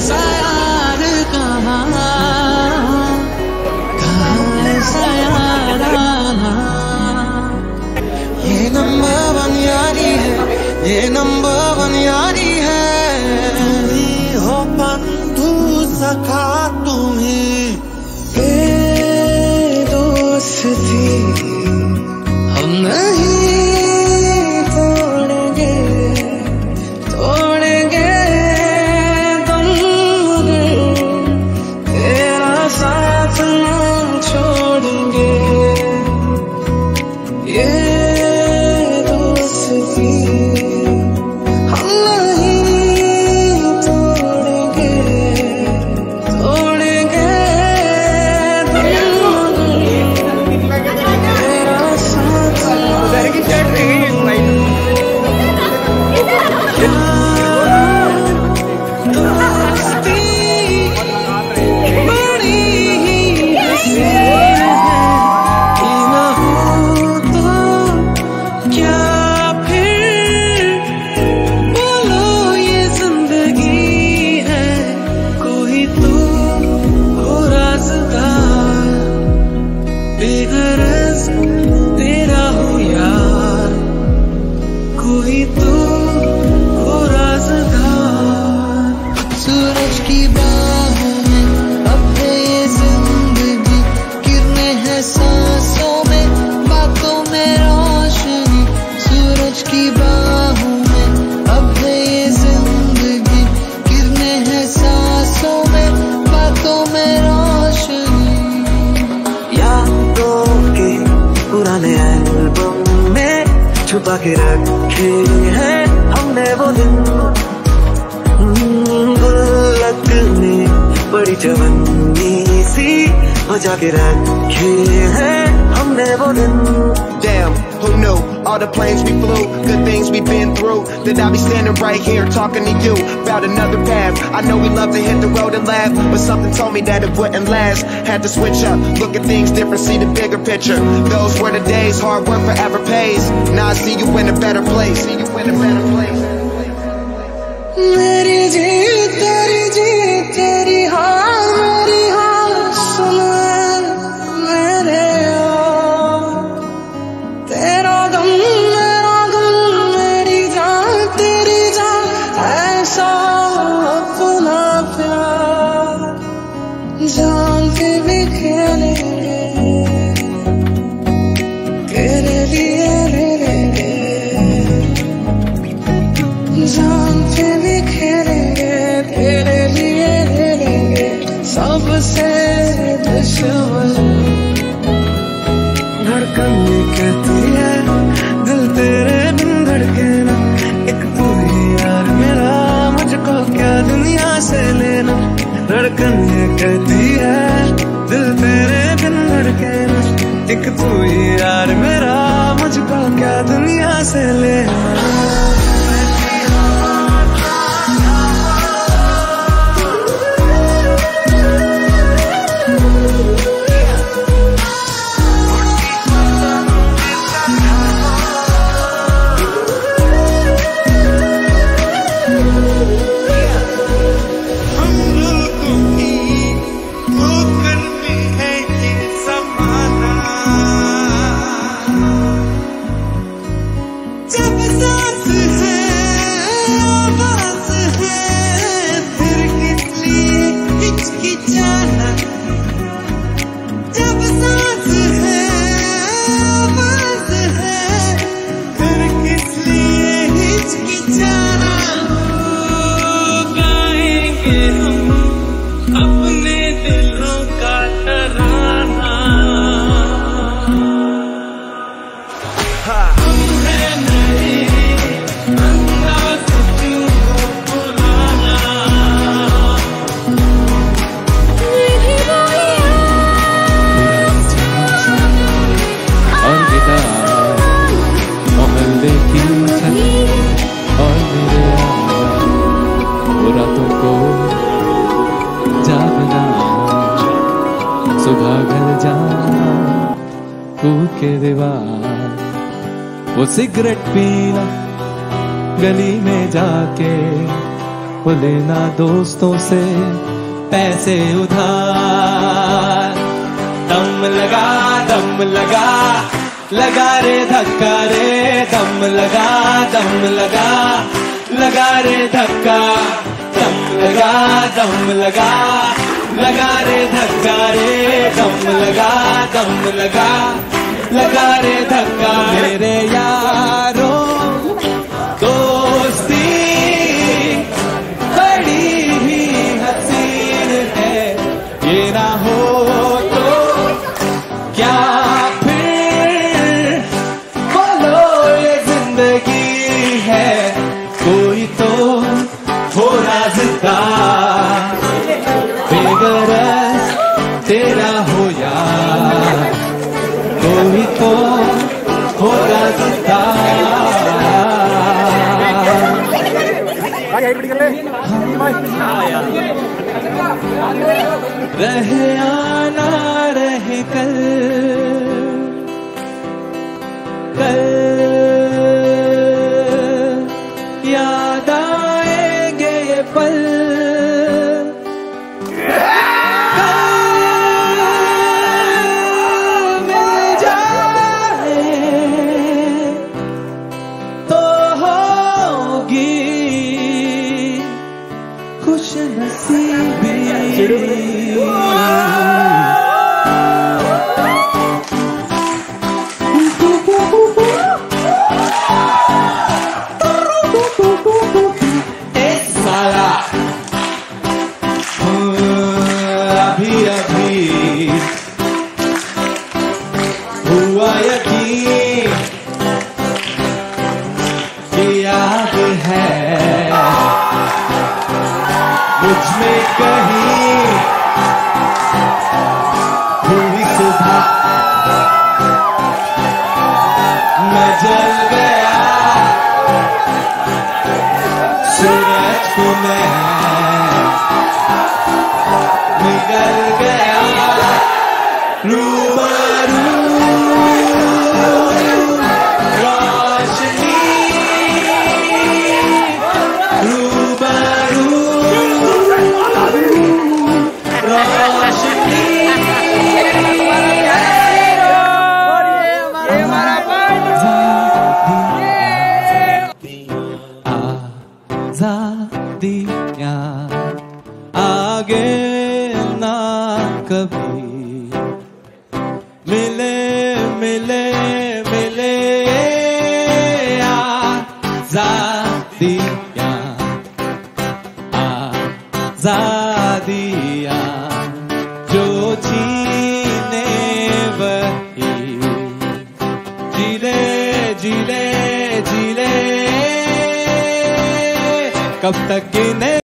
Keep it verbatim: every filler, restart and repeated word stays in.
ऐसा यार कहाँ, कहाँ ऐसा यार आना। ये नंबर वन यारी है, ये नंबर वन यारी है। तुम्ही हो बंधु सखा तुम्हें ये दोस्ती हम नहीं तोड़ेंगे, तोड़ेंगे तुम मगर तेरा साथ न छोड़ेंगे। ये दोस्ती हम नहीं तोड़ेंगे, तोड़ेंगे तुम मगर तेरा साथ तेरा हो यार, कोई तो हो राज़दार। सूरज की बाहों में अब है ये जिंदगी, किरणें हैं सांसों में, बातों में रोशनी। सूरज की बाहों में अब है ये जिंदगी, किरणें हैं सांसों में, बातों में रोशनी। यादों के पुराने एल्बम में छुपा के रखे हैं हमने वो दिन, गुल्लक में बड़ी जवानी सी बजा के रखे हैं हमने वो दिन। Damn, who knew all the planes we flew, good things we've been through, that I'll be standing right here talking to you about another path. I know we love to hit the road and laugh, but something told me that it wouldn't last. Had to switch up, look at things different, see the bigger picture. Those were the days, hard work forever pays. Now I see you in a better place. See you in a better place. मेरी जीत तेरी जीत तेरी हार मेरी हार, सुन मेरे यार। तेरा गम मेरा गम, मेरी जान तेरी जान, ऐसा अपना प्यार। जान के भी खेलेंगे, तेरे लिए ले लेंगे। जान के भी खेलेंगे, तेरे लिए ले लेंगे। सबसे दुश्मन धड़कन ये कहती है, दिल तेरे बिन धड़के ना। एक तू ही यार मेरा, मुझको क्या दुनिया से लेना। धड़कन ये कहती है, दिल तेरे बिन धड़के ना। एक तू ही यार मेरा, मुझको क्या दुनिया से लेना। के दीवार, वो सिगरेट पीना गली में जाके, वो लेना दोस्तों से पैसे उधार। दम लगा दम लगा लगा रे धक्का रे, दम लगा दम लगा लगा रे धक्का, दम लगा दम लगा लगा रे धक्का रे, दम लगा दम लगा लगा रे धक्का। मेरे यारों दोस्ती बड़ी ही हसीन है, ये ना हो तो क्या फिर बोलो ये जिंदगी है, कोई तो हो राज़दा बेगरज तेरा हो यार, कोई तो हो राज़दा। रहे आना रहे कल कल, याद आएंगे ये पल, कल मिल जाए तो होगी खुश नसीबी। अभी अभी हुआ यकीन कि याद है मुझ में कहीं हुई सुबह, मैं जल गया सूरज को मैं निकल गया रूबरू रोशनी, रूबरू रोशनी। आज़ादियाँ आगे ना कभी मिले मिले मिले, आज़ादियाँ आज़ादियाँ जो छीने वही जिले जिले जिले, कब तक गिने